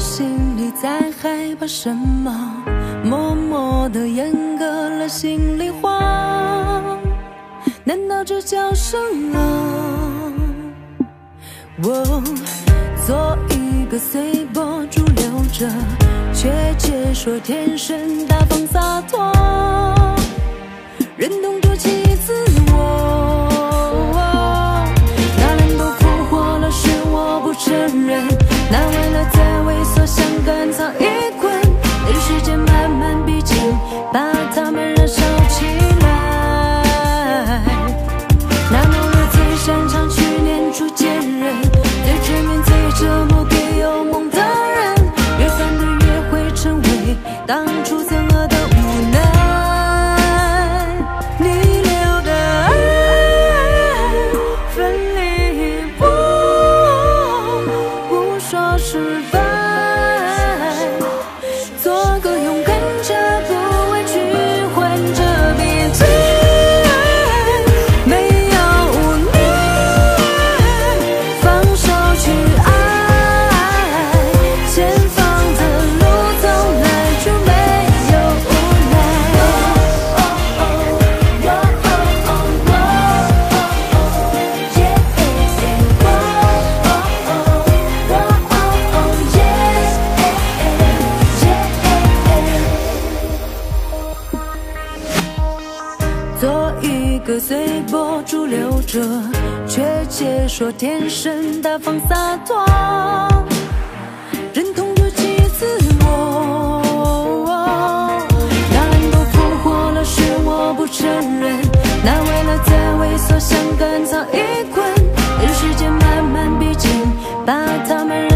心里在害怕什么，默默地阉割了心里话，难道这叫什么？我做一个随波逐流者，却解说天生大方洒脱，忍痛丢弃自我。那人都复活了，是我不承认。那为了再猥琐，像干草一捆，等时间慢慢逼近，把它们燃烧起来。那某日最擅长去念出奸人，最致命最折磨给有梦的人，越反对越会成为当初憎恶的无奈。你留的爱分离不说失败，做个勇敢者，不委屈换着别最爱，没有无奈，放手去爱，前方的路从来就没有无做一个随波逐流者，却解说天生大方洒脱，忍痛丢弃自我。那人都复活了，是我不承认。那为了再猥琐，像干草一捆，等时间慢慢逼近，把它们